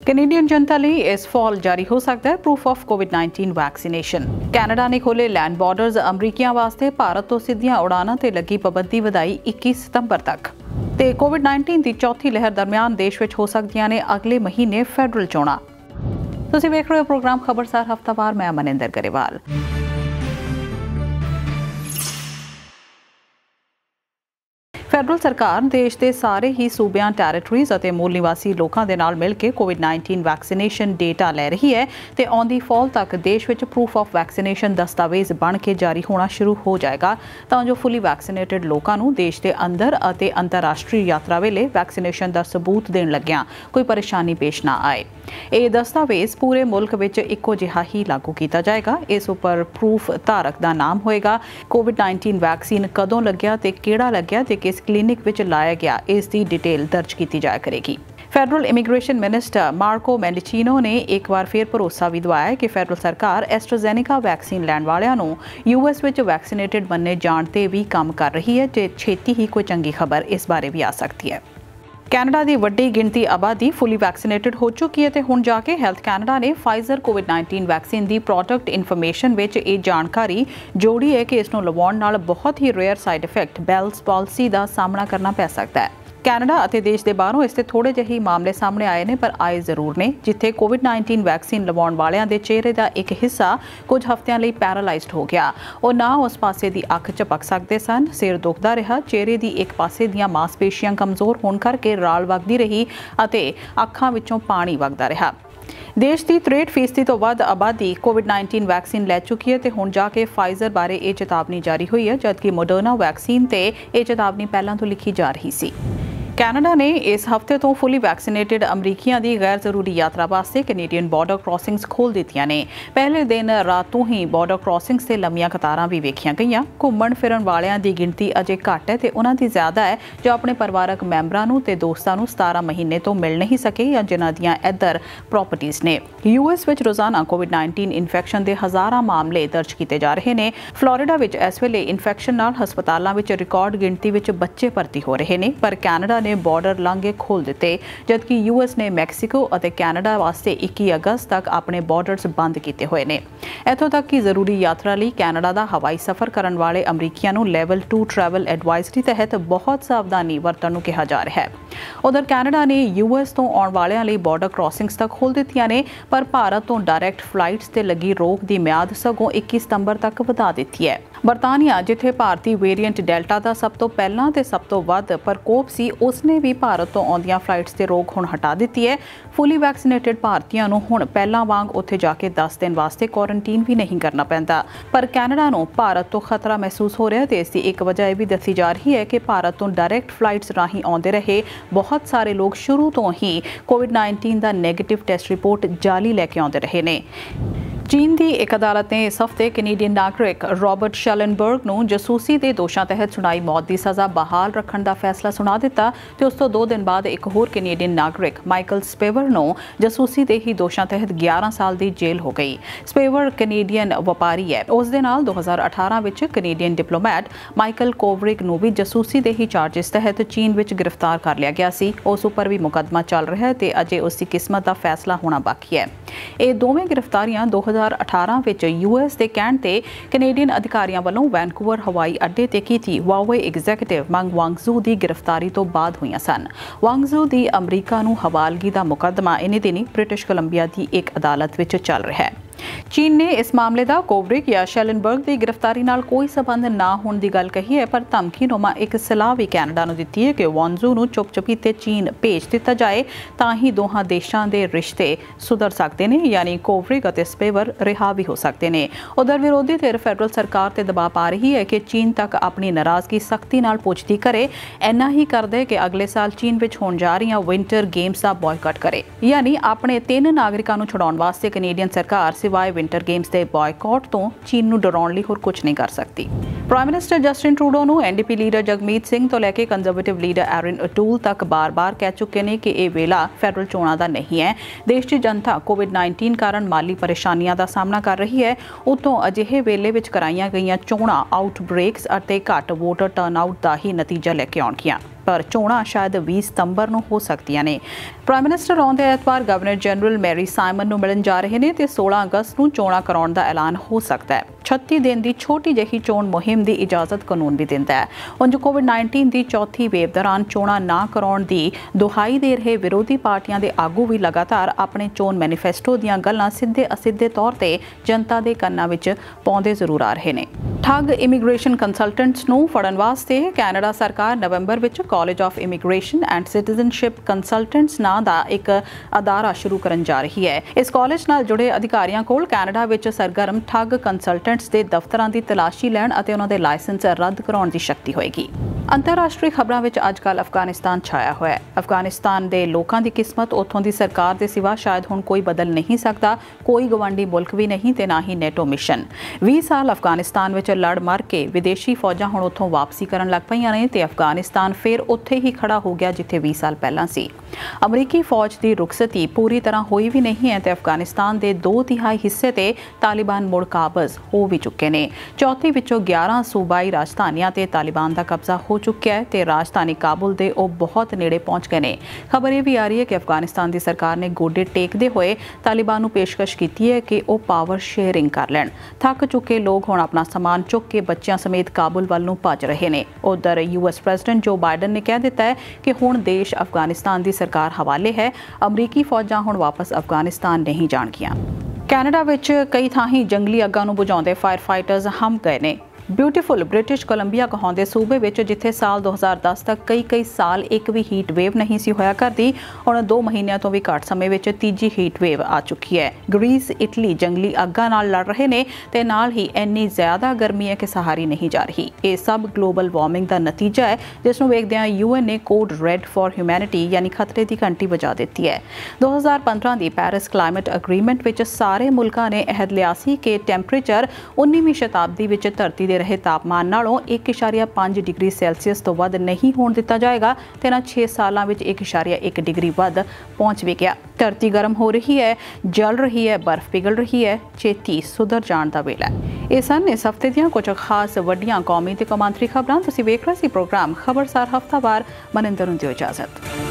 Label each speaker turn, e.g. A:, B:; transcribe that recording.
A: Canadian ਜਨਤਾ ਲਈ ਇਸ fall ਜਾਰੀ ਹੋ ਸਕਦਾ ਹੈ ਪ੍ਰੂਫ ਆਫ ਕੋਵਿਡ-19 ਵੈਕਸੀਨੇਸ਼ਨ। ਕੈਨੇਡਾ ਨੇ ਖੋਲੇ ਲੈਂਡ ਬਾਰਡਰਜ਼। ਅਮਰੀਕੀਆਂ ਵਾਸਤੇ ਭਾਰਤ ਤੋਂ ਸਿੱਧੀਆਂ ਉਡਾਨਾਂ ਤੇ ਲੱਗੀ ਪਾਬੰਦੀ ਵਧਾਈ 21 ਸਤੰਬਰ ਤੱਕ। ਤੇ ਕੋਵਿਡ-19 ਦੀ ਚੌਥੀ ਲਹਿਰ ਦਰਮਿਆਨ ਦੇਸ਼ ਵਿੱਚ ਹੋ ਸਕਦੀਆਂ ਨੇ ਅਗਲੇ ਮਹੀਨੇ ਫੈਡਰਲ ਚੋਣਾਂ। ਤੁਸੀਂ ਵੇਖ ਰਹੇ ਹੋ ਪ੍ਰੋਗਰਾਮ ਖਬਰਸਾਰ ਹਫ਼ਤਾਵਾਰ। ਮੈਂ ਮਨਿੰਦਰ ਗਰੇਵਾਲ। ਫੈਡਰਲ ਸਰਕਾਰ ਦੇਸ਼ ਦੇ ਸਾਰੇ ਹੀ ਸੂਬਿਆਂ, ਟੈਰੀਟਰੀਜ਼ ਅਤੇ ਮੂਲ ਨਿਵਾਸੀ ਲੋਕਾਂ ਦੇ ਨਾਲ ਮਿਲ ਕੇ ਕੋਵਿਡ-19 ਵੈਕਸੀਨੇਸ਼ਨ ਡੇਟਾ ਲੈ ਰਹੀ ਹੈ ਤੇ ਆਉਂਦੀ ਫਾਲ ਤੱਕ ਦੇਸ਼ ਵਿੱਚ ਪ੍ਰੂਫ ਆਫ ਵੈਕਸੀਨੇਸ਼ਨ ਦਸਤਾਵੇਜ਼ ਬਣ ਕੇ ਜਾਰੀ ਹੋਣਾ ਸ਼ੁਰੂ ਹੋ ਜਾਏਗਾ ਤਾਂ ਜੋ ਫੁੱਲੀ ਵੈਕਸੀਨੇਟਡ ਲੋਕਾਂ ਨੂੰ ਦੇਸ਼ ਦੇ ਅੰਦਰ ਅਤੇ ਅੰਤਰਰਾਸ਼ਟਰੀ ਯਾਤਰਾ ਵੇਲੇ ਵੈਕਸੀਨੇਸ਼ਨ ਦਾ ਸਬੂਤ ਦੇਣ ਲੱਗਿਆਂ ਕੋਈ ਪਰੇਸ਼ਾਨੀ ਪੇਸ਼ ਨਾ ਆਏ। ਇਹ ਦਸਤਾਵੇਜ਼ ਪੂਰੇ ਮੁਲਕ ਵਿੱਚ ਇੱਕੋ ਜਿਹਾ ਹੀ ਲਾਗੂ ਕੀਤਾ ਜਾਏਗਾ। ਇਸ ਉੱਪਰ ਪ੍ਰੂਫ ਧਾਰਕ ਦਾ ਨਾਮ ਹੋਏਗਾ, ਕੋਵਿਡ-19 ਵੈਕਸੀਨ ਕਦੋਂ ਲੱਗਿਆ ਤੇ ਕਿਹੜਾ ਲੱਗਿਆ ਤੇ ਕਿਸ ਕਲੀਨਿਕ ਵਿੱਚ ਲਾਇਆ ਗਿਆ, ਇਸ ਦੀ ਡਿਟੇਲ ਦਰਜ ਕੀਤੀ ਜਾਇਆ ਕਰੇਗੀ। Federal immigration minister Marco Mendicino ਨੇ ਇੱਕ ਵਾਰ ਫਿਰ ਭਰੋਸਾ ਵੀ ਦਿਵਾਇਆ ਕਿ ਫੈਡਰਲ ਸਰਕਾਰ ਐਸਟਰਾਜ਼ੈਨੇਕਾ ਵੈਕਸੀਨ ਲੈਣ ਵਾਲਿਆਂ ਨੂੰ ਯੂਐਸ ਵਿੱਚ ਵੈਕਸੀਨੇਟਡ ਮੰਨੇ ਜਾਣ ਤੇ ਵੀ ਕੰਮ ਕਰ ਰਹੀ ਹੈ ਤੇ ਛੇਤੀ ਹੀ ਕੋਈ ਚੰਗੀ ਖਬਰ ਇਸ ਬਾਰੇ ਵੀ ਆ ਸਕਦੀ ਹੈ। ਕੈਨੇਡਾ ਦੀ ਵੱਡੀ ਗਿਣਤੀ ਆਬਾਦੀ ਫੁੱਲੀ ਵੈਕਸੀਨੇਟਡ ਹੋ ਚੁੱਕੀ ਹੈ ਤੇ ਹੁਣ ਜਾ ਕੇ ਹੈਲਥ ਕੈਨੇਡਾ ਨੇ ਫਾਈਜ਼ਰ ਕੋਵਿਡ-19 ਵੈਕਸੀਨ ਦੀ ਪ੍ਰੋਡਕਟ ਇਨਫੋਰਮੇਸ਼ਨ ਵਿੱਚ ਇਹ ਜਾਣਕਾਰੀ ਜੋੜੀ ਹੈ ਕਿ ਇਸ ਨੂੰ ਲਵਾਉਣ ਨਾਲ ਬਹੁਤ ਹੀ rare side effect Bell's palsy ਦਾ ਸਾਹਮਣਾ ਕਰਨਾ ਪੈ ਸਕਦਾ ਹੈ। ਕੈਨੇਡਾ ਅਤੇ ਦੇਸ਼ ਦੇ ਬਾਹਰੋਂ ਇਸ ਤੇ ਥੋੜੇ ਜਿਹੇ ਮਾਮਲੇ ਸਾਹਮਣੇ ਆਏ ਨੇ, ਪਰ ਆਏ ਜ਼ਰੂਰ ਨੇ, ਜਿੱਥੇ ਕੋਵਿਡ-19 ਵੈਕਸੀਨ ਲਵਾਉਣ ਵਾਲਿਆਂ ਦੇ ਚਿਹਰੇ ਦਾ ਇੱਕ ਹਿੱਸਾ ਕੁਝ ਹਫ਼ਤਿਆਂ ਲਈ ਪੈਰਾਲਾਈਜ਼ਡ ਹੋ ਗਿਆ। ਉਹ ਨਾ ਉਸ ਪਾਸੇ ਦੀ ਅੱਖ ਝਪਕ ਸਕਦੇ ਸਨ, ਸਿਰ ਦੁਖਦਾ ਰਿਹਾ, ਚਿਹਰੇ ਦੀ ਇੱਕ ਪਾਸੇ ਦੀਆਂ ਮਾਸਪੇਸ਼ੀਆਂ ਕਮਜ਼ੋਰ ਹੋਣ ਕਰਕੇ ਰਾਲ ਵਗਦੀ ਰਹੀ ਅਤੇ ਅੱਖਾਂ ਵਿੱਚੋਂ ਪਾਣੀ ਵਗਦਾ ਰਿਹਾ। ਦੇਸ਼ ਦੀ 63% ਤੋਂ ਵੱਧ ਆਬਾਦੀ ਕੋਵਿਡ-19 ਵੈਕਸੀਨ ਲੈ ਚੁੱਕੀ ਹੈ ਤੇ ਹੁਣ ਜਾ ਕੇ ਫਾਈਜ਼ਰ ਬਾਰੇ ਇਹ ਚੇਤਾਵਨੀ ਜਾਰੀ ਹੋਈ ਹੈ, ਜਦਕਿ ਮੋਡਰਨਾ ਵੈਕਸੀਨ ਤੇ ਇਹ ਚੇਤਾਵਨੀ ਪਹਿਲਾਂ ਤੋਂ ਲਿਖੀ ਜਾ ਰਹੀ ਸੀ। ਕੈਨੇਡਾ ਨੇ ਇਸ ਹਫ਼ਤੇ ਤੋਂ ਫੁੱਲੀ ਵੈਕਸੀਨੇਟਡ ਅਮਰੀਕੀਆਂ ਦੀ ਗੈਰ ਜ਼ਰੂਰੀ ਯਾਤਰਾ ਵਾਸਤੇ ਕੈਨੇਡੀਅਨ ਬਾਰਡਰ ਕ੍ਰਾਸਿੰਗਸ ਖੋਲ੍ਹ ਦਿੱਤੀਆਂ ਨੇ। ਪਹਿਲੇ ਦਿਨ ਰਾਤ ਤੋਂ ਹੀ ਬਾਰਡਰ ਕ੍ਰਾਸਿੰਗਸ ਤੇ ਲੰਮੀਆਂ ਕਤਾਰਾਂ ਵੀ ਵੇਖੀਆਂ ਗਈਆਂ। ਘੁੰਮਣ ਫਿਰਨ ਵਾਲਿਆਂ ਦੀ ਗਿਣਤੀ ਅਜੇ ਘੱਟ ਹੈ ਤੇ ਉਹਨਾਂ ਦੀ ਜ਼ਿਆਦਾ ਹੈ ਜੋ ਆਪਣੇ ਪਰਿਵਾਰਕ ਮੈਂਬਰਾਂ ਨੂੰ ਤੇ ਦੋਸਤਾਂ ਨੂੰ 17 ਮਹੀਨੇ ਤੋਂ ਮਿਲ ਨਹੀਂ ਸਕੇ ਜਾਂ ਜਿਨ੍ਹਾਂ ਦੀਆਂ ਇੱਧਰ ਪ੍ਰਾਪਰਟੀਆਂ ਨੇ। ਯੂਐਸ ਵਿੱਚ ਰੋਜ਼ਾਨਾ ਕੋਵਿਡ-19 ਇਨਫੈਕਸ਼ਨ ਦੇ ਹਜ਼ਾਰਾਂ ਮਾਮਲੇ ਦਰਜ ਕੀਤੇ ਜਾ ਰਹੇ ਨੇ। ਫਲੋਰੀਡਾ ਵਿੱਚ ਇਸ ਵੇਲੇ ਇਨਫੈਕਸ਼ਨ ਨਾਲ ਹਸਪਤਾਲਾਂ ਵਿੱਚ ਰਿਕਾਰਡ ਗਿਣਤੀ ਵਿੱਚ ਬੱਚੇ ਭਰਤੀ ਹੋ ਰਹੇ ਨੇ, ਪਰ ਕੈਨੇਡਾ ਨੇ ਬਾਰਡਰ ਲਾਂਘੇ ਖੋਲ੍ਹ ਦਿੱਤੇ, ਜਦਕਿ ਯੂਐਸ ਨੇ ਮੈਕਸੀਕੋ ਅਤੇ ਕੈਨੇਡਾ ਵਾਸਤੇ 21 ਅਗਸਤ ਤੱਕ ਆਪਣੇ ਬਾਰਡਰਸ ਬੰਦ ਕੀਤੇ ਹੋਏ ਨੇ। ਇੱਥੋਂ ਤੱਕ ਕਿ ਜ਼ਰੂਰੀ ਯਾਤਰਾ ਲਈ ਕੈਨੇਡਾ ਦਾ ਹਵਾਈ ਸਫ਼ਰ ਕਰਨ ਵਾਲੇ ਅਮਰੀਕੀਆਂ ਨੂੰ ਲੈਵਲ 2 ਟਰੈਵਲ ਐਡਵਾਈਜ਼ਰੀ ਤਹਿਤ ਬਹੁਤ ਸਾਵਧਾਨੀ ਵਰਤਣ ਨੂੰ ਕਿਹਾ ਜਾ ਰਿਹਾ ਹੈ। ਉਧਰ ਕੈਨੇਡਾ ਨੇ ਯੂਐਸ ਤੋਂ ਆਉਣ ਵਾਲਿਆਂ ਲਈ ਬਾਰਡਰ ਕ੍ਰਾਸਿੰਗਸ ਤੱਕ ਖੋਲ੍ਹ ਦਿੱਤੀਆਂ ਨੇ, ਪਰ ਭਾਰਤ ਤੋਂ ਡਾਇਰੈਕਟ ਫਲਾਈਟਸ ਤੇ ਲੱਗੀ ਰੋਕ ਦੀ ਮਿਆਦ ਸਗੋਂ 21 ਸਤੰਬਰ ਤੱਕ ਵਧਾ ਦਿੱਤੀ ਹੈ। ਬਰਤਾਨੀਆ, ਜਿੱਥੇ ਭਾਰਤੀ ਵੇਰੀਐਂਟ ਡੈਲਟਾ ਦਾ ਸਭ ਤੋਂ ਪਹਿਲਾਂ ਤੇ ਸਭ ਤੋਂ ਵੱਧ ਪ੍ਰਕੋਪ ਸੀ, ਉਸਨੇ ਵੀ ਭਾਰਤ ਤੋਂ ਆਉਂਦੀਆਂ ਫਲਾਈਟਸ ਤੇ ਰੋਕ ਹੁਣ ਹਟਾ ਦਿੱਤੀ ਹੈ। ਫੁੱਲੀ ਵੈਕਸੀਨੇਟਡ ਭਾਰਤੀਆਂ ਨੂੰ ਹੁਣ ਪਹਿਲਾਂ ਵਾਂਗ ਉੱਥੇ ਜਾ ਕੇ 10 ਦਿਨ ਵਾਸਤੇ ਕੁਆਰੰਟੀਨ ਵੀ ਨਹੀਂ ਕਰਨਾ ਪੈਂਦਾ, ਪਰ ਕੈਨੇਡਾ ਨੂੰ ਭਾਰਤ ਤੋਂ ਖਤਰਾ ਮਹਿਸੂਸ ਹੋ ਰਿਹਾ ਤੇ ਇਸ ਦੀ ਇੱਕ ਵਜ੍ਹਾ ਇਹ ਵੀ ਦੱਸੀ ਜਾ ਰਹੀ ਹੈ ਕਿ ਭਾਰਤ ਤੋਂ ਡਾਇਰੈਕਟ ਫਲਾਈਟਸ ਰਾਹੀਂ ਆਉਂਦੇ ਰਹੇ ਬਹੁਤ ਸਾਰੇ ਲੋਕ ਸ਼ੁਰੂ ਤੋਂ ਹੀ ਕੋਵਿਡ-19 ਦਾ ਨੈਗੇਟਿਵ ਟੈਸਟ ਰਿਪੋਰਟ ਜਾਲੀ ਲੈ ਕੇ ਆਉਂਦੇ ਰਹੇ ਨੇ। ਚੀਨ ਦੀ ਇੱਕ ਅਦਾਲਤ ਨੇ ਇਸ ਹਫ਼ਤੇ ਕੈਨੇਡੀਅਨ ਨਾਗਰਿਕ ਰਾਬਰਟ ਸ਼ੈਲਨਬਰਗ ਨੂੰ ਜਸੂਸੀ ਦੇ ਦੋਸ਼ਾਂ ਤਹਿਤ ਸੁਣਾਈ ਮੌਤ ਦੀ ਸਜ਼ਾ ਬਹਾਲ ਰੱਖਣ ਦਾ ਫੈਸਲਾ ਸੁਣਾ ਦਿੱਤਾ ਤੇ ਉਸ ਤੋਂ 2 ਦਿਨ ਬਾਅਦ ਇੱਕ ਹੋਰ ਕੈਨੇਡੀਅਨ ਨਾਗਰਿਕ ਮਾਈਕਲ ਸਪੇਵਰ ਨੂੰ ਜਸੂਸੀ ਦੇ ਹੀ ਦੋਸ਼ਾਂ ਤਹਿਤ 11 ਸਾਲ ਦੀ ਜੇਲ੍ਹ ਹੋ ਗਈ। ਸਪੇਵਰ ਕੈਨੇਡੀਅਨ ਵਪਾਰੀ ਹੈ। ਉਸ ਦੇ ਨਾਲ 2018 ਵਿੱਚ ਕੈਨੇਡੀਅਨ ਡਿਪਲੋਮੈਟ ਮਾਈਕਲ ਕੋਵਰਿਕ ਨੂੰ ਵੀ ਜਸੂਸੀ ਦੇ ਹੀ ਚਾਰਜਸ ਤਹਿਤ ਚੀਨ ਵਿੱਚ ਗ੍ਰਿਫਤਾਰ ਕਰ ਲਿਆ ਗਿਆ ਸੀ। ਉਸ ਉੱਪਰ ਵੀ ਮੁਕੱਦਮਾ ਚੱਲ ਰਿਹਾ ਹੈ ਤੇ ਅਜੇ ਉਸ ਦੀ ਕਿਸਮਤ ਦਾ ਫੈਸਲਾ ਹੋਣਾ ਬਾਕੀ ਹੈ। ਇਹ ਦੋਵੇਂ ਗ੍ਰਿਫਤਾਰੀਆਂ 2018 ਵਿੱਚ ਯੂਐਸ ਦੇ ਕਹਿਣ ਤੇ ਕੈਨੇਡੀਅਨ ਅਧਿਕਾਰੀਆਂ ਵੱਲੋਂ ਵੈਨਕੂਵਰ ਹਵਾਈ ਅੱਡੇ ਤੇ ਕੀਤੀ ਵਾਵੇ ਐਗਜ਼ੀਕਿਊਟਿਵ ਮੰਗ ਵਾਂਗਜ਼ੂ ਦੀ ਗ੍ਰਿਫਤਾਰੀ ਤੋਂ ਬਾਅਦ ਹੋਈਆਂ ਸਨ। ਵਾਂਗਜ਼ੂ ਦੀ ਅਮਰੀਕਾ ਨੂੰ ਹਵਾਲਗੀ ਦਾ ਮੁਕੱਦਮਾ ਇਨੀ ਦਿਨੀ ਬ੍ਰਿਟਿਸ਼ ਕੋਲੰਬੀਆ ਦੀ ਇੱਕ ਅਦਾਲਤ ਵਿੱਚ ਚੱਲ ਰਿਹਾ ਹੈ। ਚੀਨ ਨੇ ਇਸ ਮਾਮਲੇ ਦਾ ਕੋਵਰਿਕ ਜਾਂ ਸ਼ੈਲਨਬਰਗ ਦੀ ਗ੍ਰਿਫਤਾਰੀ ਨਾਲ ਕੋਈ ਸਬੰਧ ਨਾ ਹੋਣ ਦੀ ਗੱਲ ਕਹੀ ਹੈ, ਪਰ ਧਮਕੀਨੁਮਾ ਇੱਕ ਸਲਾਹ ਵੀ ਕੈਨੇਡਾ ਨੂੰ ਦਿੱਤੀ ਹੈ ਕਿ ਵਾਂਗਜ਼ੂ ਨੂੰ ਚੁੱਪ-ਚਪੀਤੇ ਚੀਨ ਭੇਜ ਦਿੱਤਾ ਜਾਏ ਤਾਂ ਹੀ ਦੋਹਾਂ ਦੇਸ਼ਾਂ ਦੇ ਰਿਸ਼ਤੇ ਸੁਧਰ ਸਕਦੇ ਨੇ, ਯਾਨੀ ਕੋਵਰਿਕ ਅਤੇ ਸਪੇਵਰ ਰਿਹਾ ਵੀ ਹੋ ਸਕਦੇ ਨੇ। ਉਧਰ ਵਿਰੋਧੀ ਧਿਰ ਫੈਡਰਲ ਸਰਕਾਰ ਤੇ ਦਬਾਅ ਪਾ ਰਹੀ ਹੈ ਕਿ ਚੀਨ ਤੱਕ ਆਪਣੀ ਨਾਰਾਜ਼ਗੀ ਸਖਤੀ ਨਾਲ ਪਹੁੰਚਦੀ ਕਰੇ, ਇੰਨਾ ਹੀ ਕਰਦੇ ਕਿ ਅਗਲੇ ਸਾਲ ਚੀਨ ਵਿੱਚ ਹੋਣ ਜਾ ਰਹੀਆਂ ਵਿੰਟਰ ਗੇਮਸ ਦਾ ਬਾਇਕਾਟ ਕਰੇ, ਯਾਨੀ ਆਪਣੇ 3 ਨਾਗਰਿਕਾਂ ਨੂੰ ਛੁਡਾਉਣ ਵਾਸਤੇ ਕੈਨੇਡੀਅਨ ਸਰਕਾਰ ਸਿਵਾਏ ਵਿੰਟਰ ਗੇਮਸ ਦੇ ਬਾਇਕਾਟ ਤੋਂ ਚੀਨ ਨੂੰ ਡਰਾਉਣ ਲਈ ਹੋਰ ਕੁਝ ਨਹੀਂ ਕਰ ਸਕਦੀ। ਪ੍ਰਾਈਮ ਮਿਨਿਸਟਰ ਜਸਟਿਨ ਟਰੂਡੋ ਨੂੰ ਐਨਡੀਪੀ ਲੀਡਰ ਜਗਮੀਤ ਸਿੰਘ ਤੋਂ ਲੈ ਕੇ ਕੰਜ਼ਰਵੇਟਿਵ ਲੀਡਰ ਐਰਨ ਅਟੂਲ ਤੱਕ ਬਾਰ-ਬਾਰ ਕਹਿ ਚੁੱਕੇ ਨੇ ਕਿ ਇਹ ਵੇਲਾ ਫੈਡਰਲ ਚੋਣਾਂ ਦਾ ਨਹੀਂ ਹੈ। ਦੇਸ਼ ਦੀ ਜਨਤਾ ਕੋਵਿਡ-19 ਕਾਰਨ ਮਾਲੀ ਪਰੇਸ਼ਾਨੀਆਂ ਦਾ ਸਾਹਮਣਾ ਕਰ ਰਹੀ ਹੈ। ਉਤੋਂ ਅਜਿਹੇ ਵੇਲੇ ਵਿੱਚ ਕਰਾਈਆਂ ਗਈਆਂ ਚੋਣਾਂ ਆਊਟਬ੍ਰੇਕਸ ਅਤੇ ਘੱਟ ਵੋਟਰ ਟਰਨਆਊਟ ਦਾ ਹੀ ਨਤੀਜਾ ਲੈ ਕੇ ਆਉਣਗੀਆਂ। पर चोणां शायद 20 ਸਤੰਬਰ ਨੂੰ ਹੋ ਸਕਦੀਆਂ ਨੇ। ਪ੍ਰਾਈਮ ਮਿਨਿਸਟਰ ਆਉਂਦੇ ਐਤਵਾਰ ਗਵਰਨਰ ਜਨਰਲ ਮੈਰੀ ਸਾਈਮਨ ਨੂੰ ਮਿਲਣ ਜਾ ਰਹੇ ਨੇ ਤੇ 16 ਅਗਸਤ ਨੂੰ ਚੋਣਾਂ ਕਰਾਉਣ ਦਾ ਐਲਾਨ ਹੋ ਸਕਦਾ ਹੈ। 36 ਦਿਨ ਦੀ ਛੋਟੀ ਜਿਹੀ ਚੋਣ ਮੁਹਿੰਮ ਦੀ ਇਜਾਜ਼ਤ ਕਾਨੂੰਨ ਵੀ ਦਿੰਦਾ ਹੈ। ਉਂਝ ਕੋਵਿਡ-19 ਦੀ ਚੌਥੀ ਵੇਵ ਦੌਰਾਨ ਚੋਣਾਂ ਨਾ ਕਰਾਉਣ ਦੀ ਦੁਹਾਈ ਦੇ ਰਹੇ ਵਿਰੋਧੀ ਪਾਰਟੀਆਂ ਦੇ ਆਗੂ ਵੀ ਲਗਾਤਾਰ ਆਪਣੇ ਚੋਣ ਮੈਨੀਫੈਸਟੋ ਦੀਆਂ ਗੱਲਾਂ ਸਿੱਧੇ ਅਸਿੱਧੇ ਤੌਰ ਤੇ ਜਨਤਾ ਦੇ ਕੰਨਾਂ ਵਿੱਚ ਪਾਉਂਦੇ ਜ਼ਰੂਰ ਆ ਰਹੇ ਨੇ। ਠੱਗ ਇਮੀਗ੍ਰੇਸ਼ਨ ਕੰਸਲਟੈਂਟਸ ਨੂੰ ਫੜਨ ਵਾਸਤੇ ਕੈਨੇਡਾ ਸਰਕਾਰ ਨਵੰਬਰ ਵਿੱਚ college of immigration and citizenship consultants ਨਾਂ ਦਾ ਇੱਕ ਅਦਾਰਾ ਸ਼ੁਰੂ ਕਰਨ ਜਾ ਰਹੀ ਹੈ। ਇਸ ਕਾਲਜ ਨਾਲ ਜੁੜੇ ਅਧਿਕਾਰੀਆਂ ਕੋਲ ਕੈਨੇਡਾ ਵਿੱਚ ਸਰਗਰਮ ਠੱਗ ਕੰਸਲਟੈਂਟਸ ਦੇ ਦਫ਼ਤਰਾਂ ਦੀ ਤਲਾਸ਼ੀ ਲੈਣ ਅਤੇ ਉਹਨਾਂ ਦੇ ਲਾਇਸੈਂਸ ਰੱਦ ਕਰਾਉਣ ਦੀ ਸ਼ਕਤੀ ਹੋਏਗੀ। ਅੰਤਰਰਾਸ਼ਟਰੀ ਖਬਰਾਂ ਵਿੱਚ ਅੱਜਕੱਲ੍ਹ ਅਫਗਾਨਿਸਤਾਨ ਛਾਇਆ ਹੋਇਆ ਹੈ। ਅਫਗਾਨਿਸਤਾਨ ਦੇ ਲੋਕਾਂ ਦੀ ਕਿਸਮਤ ਉੱਥੋਂ ਦੀ ਸਰਕਾਰ ਦੇ ਸਿਵਾ ਸ਼ਾਇਦ ਹੁਣ ਕੋਈ ਬਦਲ ਨਹੀਂ ਸਕਦਾ। ਕੋਈ ਗਵਾਂਢੀ ਮੁਲਕ ਵੀ ਨਹੀਂ ਤੇ ਨਾ ਹੀ ਨੈਟੋ ਮਿਸ਼ਨ। 20 ਸਾਲ ਅਫਗਾਨਿਸਤਾਨ ਵਿੱਚ ਲੜ ਮਰ ਕੇ ਵਿਦੇਸ਼ੀ ਫੌਜਾਂ ਹੁਣ ਉੱਥੋਂ ਵਾਪਸੀ ਕਰਨ ਲੱਗ ਪਈਆਂ ਨੇ ਤੇ ਅਫਗਾਨਿਸਤਾਨ ਫਿਰ ਉੱਥੇ ਹੀ ਖੜਾ ਹੋ ਗਿਆ ਜਿੱਥੇ 20 ਸਾਲ ਪਹਿਲਾਂ ਸੀ। ਅਮਰੀਕੀ ਫੌਜ ਦੀ ਰੁਖਸਤੀ ਪੂਰੀ ਤਰ੍ਹਾਂ ਹੋਈ ਵੀ ਨਹੀਂ ਹੈ ਤੇ ਅਫਗਾਨਿਸਤਾਨ ਦੇ 2/3 ਹਿੱਸੇ ਤੇ ਤਾਲਿਬਾਨ ਮੁੜ ਕਾਬਜ਼ ਹੋ ਵੀ ਚੁੱਕੇ ਨੇ। ਚੌਥੀ ਵਿੱਚੋਂ 11 ਸੂਬਾਈ ਰਾਜਧਾਨੀਆਂ ਤੇ ਤਾਲਿਬਾਨ ਦਾ ਕਬਜ਼ਾ ਹੋ ਚੁੱਕਿਆ ਹੈ ਤੇ ਰਾਜਧਾਨੀ ਕਾਬੁਲ ਦੇ ਉਹ ਬਹੁਤ ਨੇੜੇ ਪਹੁੰਚ ਗਏ ਨੇ। ਖਬਰ ਇਹ ਵੀ ਆ ਰਹੀ ਹੈ ਕਿ ਅਫਗਾਨਿਸਤਾਨ ਦੀ ਸਰਕਾਰ ਨੇ ਗੋਡੇ ਟੇਕਦੇ ਹੋਏ ਤਾਲਿਬਾਨ ਨੂੰ ਪੇਸ਼ਕਸ਼ ਕੀਤੀ ਹੈ ਕਿ ਉਹ ਪਾਵਰ ਸ਼ੇਅਰਿੰਗ ਕਰ ਲੈਣ। ਥੱਕ ਚੁੱਕੇ ਲੋਕ ਹੁਣ ਆਪਣਾ ਸਮਾਨ ਚੁੱਕ ਕੇ ਬੱਚਿਆਂ ਸਮੇਤ ਕਾਬੁਲ ਵੱਲ ਨੂੰ ਭੱਜ ਰਹੇ ਨੇ। ਉਧਰ ਯੂਐਸ ਪ੍ਰੈਜ਼ੀਡੈਂਟ ਜੋ ਬਾਈਡਨ ਨੇ ਕਹਿ ਦਿੱਤਾ ਹੈ ਕਿ ਹੁਣ ਦੇਸ਼ ਅਫਗਾਨਿਸਤਾਨ ਦੀ ਸਰਕਾਰ ਹਵਾਲੇ ਹੈ। ਅਮਰੀਕੀ ਫੌਜਾਂ ਹੁਣ ਵਾਪਸ ਅਫਗਾਨਿਸਤਾਨ ਨਹੀਂ ਜਾਣਗੀਆਂ। ਕੈਨੇਡਾ ਵਿੱਚ ਕਈ ਥਾਈਂ ਜੰਗਲੀ ਅੱਗਾਂ ਨੂੰ ਬੁਝਾਉਂਦੇ ਫਾਇਰ ਫਾਈਟਰਸ ਹੰਭ ਗਏ ਨੇ। ਬਿਊਟੀਫੁਲ ਬ੍ਰਿਟਿਸ਼ ਕੋਲੰਬੀਆ ਕਹਾਉਂਦੇ ਸੂਬੇ ਵਿੱਚ ਜਿੱਥੇ ਸਾਲ 2010 ਤੱਕ ਕਈ ਸਾਲ ਇੱਕ ਵੀ ਹੀਟ ਵੇਵ ਨਹੀਂ ਸੀ ਹੋਇਆ ਕਰਦੀ, ਹੁਣ 2 ਮਹੀਨਿਆਂ ਤੋਂ ਵੀ ਘੱਟ ਸਮੇਂ ਵਿੱਚ ਤੀਜੀ ਹੀਟ ਵੇਵ ਆ ਚੁੱਕੀ ਹੈ। ਗ੍ਰੀਸ, ਇਟਲੀ ਜੰਗਲੀ ਅੱਗਾਂ ਨਾਲ ਲੜ ਰਹੇ ਨੇ ਤੇ ਨਾਲ ਹੀ ਇੰਨੀ ਜ਼ਿਆਦਾ ਗਰਮੀ ਹੈ ਕਿ ਸਹਾਰੀ ਨਹੀਂ ਜਾ ਰਹੀ। ਇਹ ਸਭ ਗਲੋਬਲ ਵਾਰਮਿੰਗ ਦਾ ਨਤੀਜਾ ਹੈ ਜਿਸ ਨੂੰ ਵੇਖਦਿਆਂ UN ਨੇ ਕੋਡ ਰੈੱਡ ਫॉर ਹਿਊਮੈਨਿਟੀ ਯਾਨੀ ਖਤਰੇ ਦੀ ਘੰਟੀ ਵਜਾ ਦਿੱਤੀ ਹੈ। 2015 ਦੀ ਪੈਰਿਸ ਕਲਾਈਮੇਟ ਐਗਰੀਮੈਂਟ ਵਿੱਚ ਸਾਰੇ ਮੁਲਕਾਂ ਨੇ ਅਹਿਦ ਲਿਆ ਸੀ ਕਿ ਟੈਂਪਰੇਚਰ 19ਵੀਂ ਸ਼ਤਾਬਦੀ ਵਿੱਚ ਧਰਤੀ ਦੇ ਰਹੇ ਤਾਪਮਾਨ ਨਾਲੋਂ 1.5 ਡਿਗਰੀ ਸੈਲਸੀਅਸ ਤੋਂ ਵੱਧ ਨਹੀਂ ਹੋਣ ਦਿੱਤਾ ਜਾਏਗਾ ਤੇ ਨਾ 6 ਸਾਲਾਂ ਵਿੱਚ 1.1 ਡਿਗਰੀ ਵੱਧ ਪਹੁੰਚ ਵੀ ਗਿਆ। ਧਰਤੀ ਗਰਮ ਹੋ ਰਹੀ ਹੈ, ਜਲ ਰਹੀ ਹੈ, ਬਰਫ਼ ਪਿਘਲ ਰਹੀ ਹੈ, ਛੇਤੀ ਸੁਧਰ ਜਾਣ ਦਾ ਵੇਲਾ ਹੈ। ਇਹ ਸਨ ਇਸ ਹਫ਼ਤੇ ਦੀਆਂ ਕੁਝ ਖਾਸ ਵੱਡੀਆਂ ਕੌਮੀ ਤੇ ਕੌਮਾਂਤਰੀ ਖਬਰਾਂ। ਤੁਸੀਂ ਵੇਖ ਰਹੇ ਸੀ ਪ੍ਰੋਗਰਾਮ ਖਬਰਸਾਰ ਹਫ਼ਤਾਵਾਰ। ਮਨਿੰਦਰ ਨੂੰ ਦਿਓ ਇਜਾਜ਼ਤ।